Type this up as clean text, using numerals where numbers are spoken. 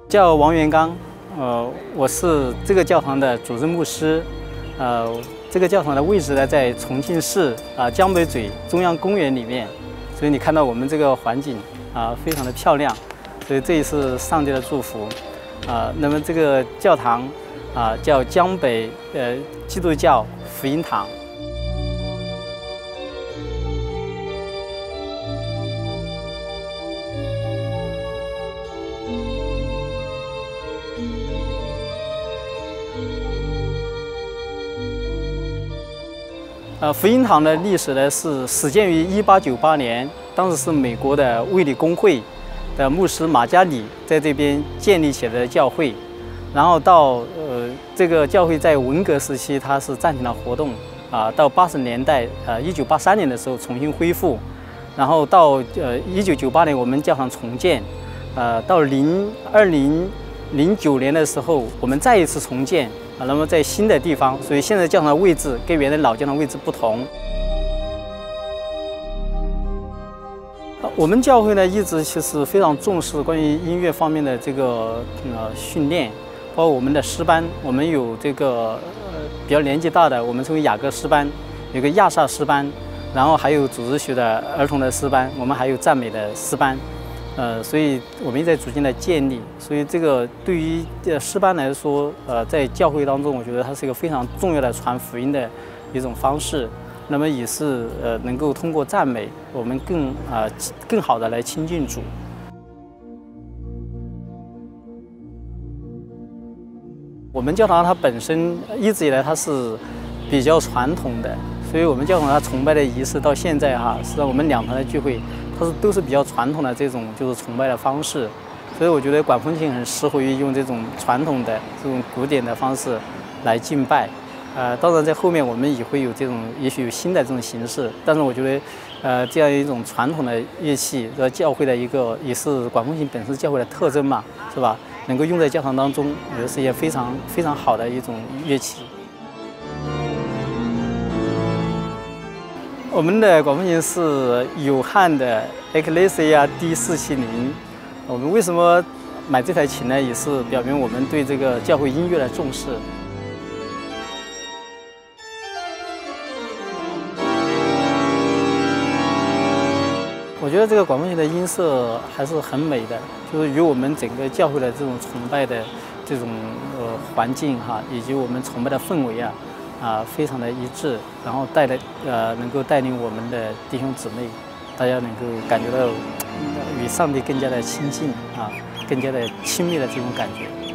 叫王元刚，我是这个教堂的主任牧师，这个教堂的位置呢在重庆市江北嘴中央公园里面，所以你看到我们这个环境非常的漂亮，所以这也是上帝的祝福那么这个教堂叫江北基督教福音堂。福音堂的历史呢是始建于1898年，当时是美国的卫理公会的牧师马加里在这边建立起来的教会，然后到这个教会在文革时期它是暂停了活动到80年代1983年的时候重新恢复，然后到1998年我们教堂重建，到2009年的时候我们再一次重建。那么在新的地方，所以现在教堂的位置跟原来老教堂位置不同。我们教会呢一直其实非常重视关于音乐方面的这个训练，包括我们的诗班，我们有这个比较年纪大的，我们称为雅各诗班，有个亚萨诗班，然后还有组织学的儿童的诗班，我们还有赞美的诗班。所以我们也在逐渐的建立，所以这个对于诗班来说，在教会当中，我觉得它是一个非常重要的传福音的一种方式。那么也是能够通过赞美，我们更好的来亲近主。我们教堂它本身一直以来它是比较传统的，所以我们教堂它崇拜的仪式到现在实际上我们两团的聚会。都是比较传统的这种就是崇拜的方式，所以我觉得管风琴很适合于用这种传统的这种古典的方式来敬拜。当然在后面我们也会有这种也许有新的这种形式，但是我觉得这样一种传统的乐器教会的一个也是管风琴本身教会的特征嘛，是吧？能够用在教堂当中，我觉得是一件非常非常好的一种乐器。我们的管风琴是有汉的 Ecclesia D-470。我们为什么买这台琴呢？也是表明我们对这个教会音乐的重视。我觉得这个管风琴的音色还是很美的，就是与我们整个教会的这种崇拜的这种环境以及我们崇拜的氛围非常的一致，然后能够带领我们的弟兄姊妹，大家能够感觉到与上帝更加的亲近更加的亲密的这种感觉。